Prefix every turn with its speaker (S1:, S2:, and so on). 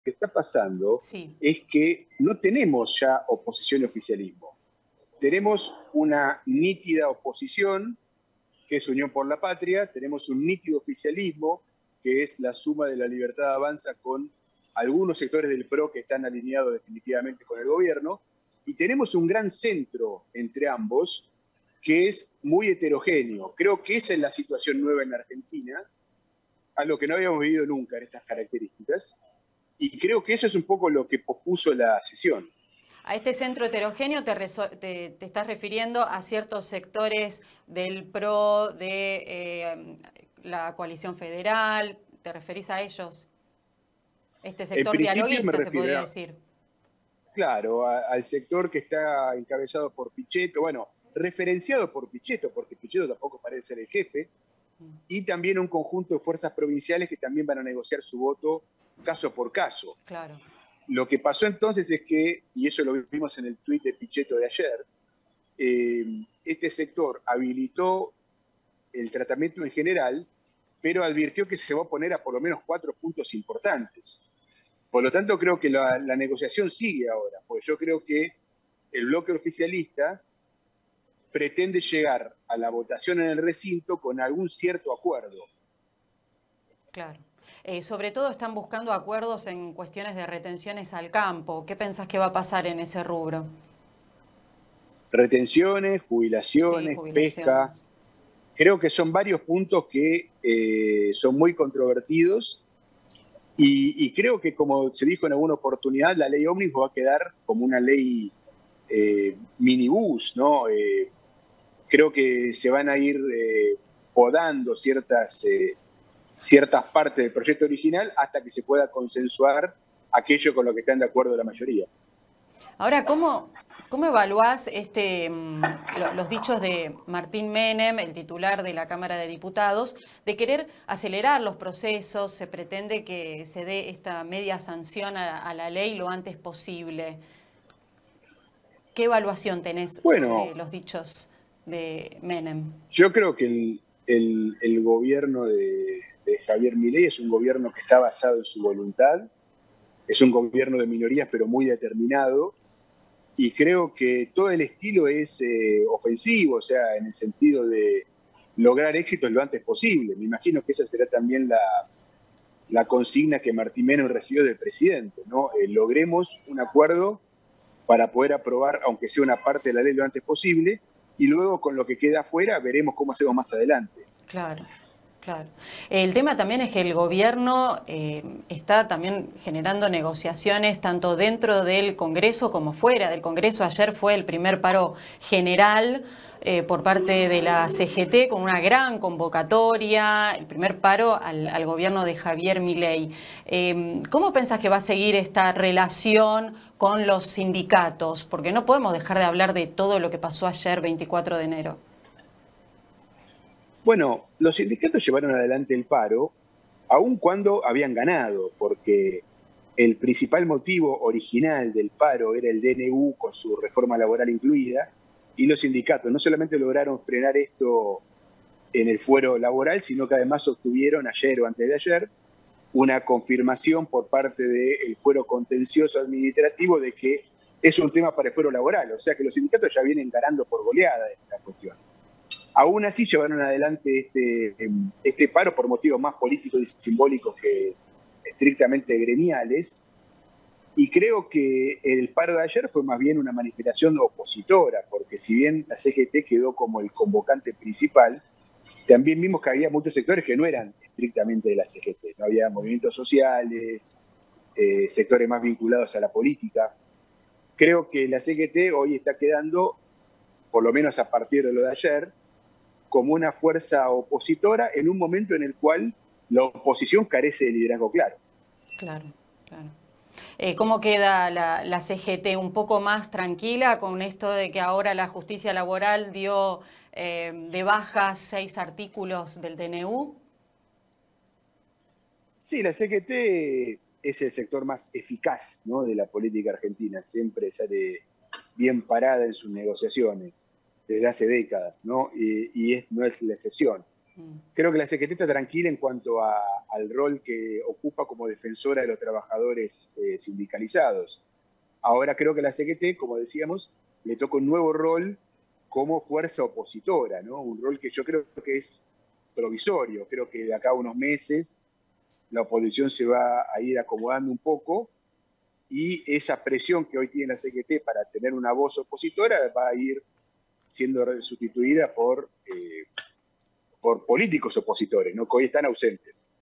S1: que está pasando
S2: Sí,
S1: es que no tenemos ya oposición y oficialismo. Tenemos una nítida oposición, que es Unión por la Patria, tenemos un nítido oficialismo, que es la suma de la Libertad Avanza con algunos sectores del PRO que están alineados definitivamente con el gobierno, y tenemos un gran centro entre ambos, que es muy heterogéneo. Creo que esa es la situación nueva en Argentina, a lo que no habíamos vivido nunca en estas características, y creo que eso es un poco lo que pospuso la sesión.
S2: a este centro heterogéneo te estás refiriendo a ciertos sectores del PRO, de la coalición federal, ¿te referís a ellos? Este
S1: En
S2: sector
S1: principio me
S2: dialoguista, se podría
S1: refiero,
S2: decir.
S1: claro, al sector que está encabezado por Pichetto, bueno, referenciado por Pichetto, porque Pichetto tampoco parece ser el jefe, y también un conjunto de fuerzas provinciales que también van a negociar su voto caso por caso.
S2: Claro,
S1: Lo que pasó entonces es que, y eso lo vimos en el tuit de Pichetto de ayer, este sector habilitó el tratamiento en general, pero advirtió que se va a poner a por lo menos 4 puntos importantes. Por lo tanto, creo que la negociación sigue ahora, porque yo creo que el bloque oficialista pretende llegar a la votación en el recinto con algún cierto acuerdo.
S2: claro. Sobre todo están buscando acuerdos en cuestiones de retenciones al campo. ¿Qué pensás que va a pasar en ese rubro?
S1: Retenciones,
S2: Sí,
S1: jubilaciones, pesca,
S2: jubilaciones.
S1: creo que son varios puntos que son muy controvertidos y creo que, como se dijo en alguna oportunidad, la ley ómnibus va a quedar como una ley minibús, ¿no? Creo que se van a ir podando ciertas partes del proyecto original hasta que se pueda consensuar aquello con lo que están de acuerdo la mayoría.
S2: Ahora, ¿cómo evaluás los dichos de Martín Menem, el titular de la Cámara de Diputados, de querer acelerar los procesos? Se pretende que se dé esta media sanción a la ley lo antes posible. ¿Qué evaluación tenés sobre
S1: Bueno,
S2: los dichos de Menem?
S1: yo creo que el gobierno de Javier Milei es un gobierno que está basado en su voluntad, es un gobierno de minorías pero muy determinado, y creo que todo el estilo es ofensivo, o sea, en el sentido de lograr éxitos lo antes posible. Me imagino que esa será también la consigna que Martín Menem recibió del presidente, ¿no? Logremos un acuerdo para poder aprobar, aunque sea una parte de la ley lo antes posible, y luego con lo que queda afuera veremos cómo hacemos más adelante.
S2: Claro, claro. El tema también es que el gobierno está también generando negociaciones tanto dentro del Congreso como fuera del Congreso. Ayer fue el primer paro general por parte de la CGT con una gran convocatoria, el primer paro al gobierno de Javier Milei. ¿Cómo pensás que va a seguir esta relación con los sindicatos? Porque no podemos dejar de hablar de todo lo que pasó ayer, 24 de enero.
S1: Bueno, los sindicatos llevaron adelante el paro, aun cuando habían ganado, porque el principal motivo original del paro era el DNU con su reforma laboral incluida, y los sindicatos no solamente lograron frenar esto en el fuero laboral, sino que además obtuvieron ayer o antes de ayer una confirmación por parte del fuero contencioso administrativo de que es un tema para el fuero laboral, o sea que los sindicatos ya vienen ganando por goleada esta cuestión. Aún así llevaron adelante este paro por motivos más políticos y simbólicos que estrictamente gremiales, y creo que el paro de ayer fue más bien una manifestación opositora, porque si bien la CGT quedó como el convocante principal, también vimos que había muchos sectores que no eran estrictamente de la CGT, no había movimientos sociales, sectores más vinculados a la política. Creo que la CGT hoy está quedando, por lo menos a partir de lo de ayer, como una fuerza opositora en un momento en el cual la oposición carece de liderazgo claro.
S2: Claro, claro. ¿Cómo queda la CGT? ¿Un poco más tranquila con esto de que ahora la justicia laboral dio de baja 6 artículos del DNU?
S1: Sí, la CGT es el sector más eficaz, ¿no?, de la política argentina, siempre sale bien parada en sus negociaciones desde hace décadas, ¿no? No es la excepción. Creo que la CGT está tranquila en cuanto al rol que ocupa como defensora de los trabajadores sindicalizados. Ahora creo que la CGT, como decíamos, le toca un nuevo rol como fuerza opositora, ¿no? Un rol que yo creo que es provisorio. Creo que de acá a unos meses la oposición se va a ir acomodando un poco y esa presión que hoy tiene la CGT para tener una voz opositora va a ir siendo sustituida por políticos opositores, ¿no? Que hoy están ausentes.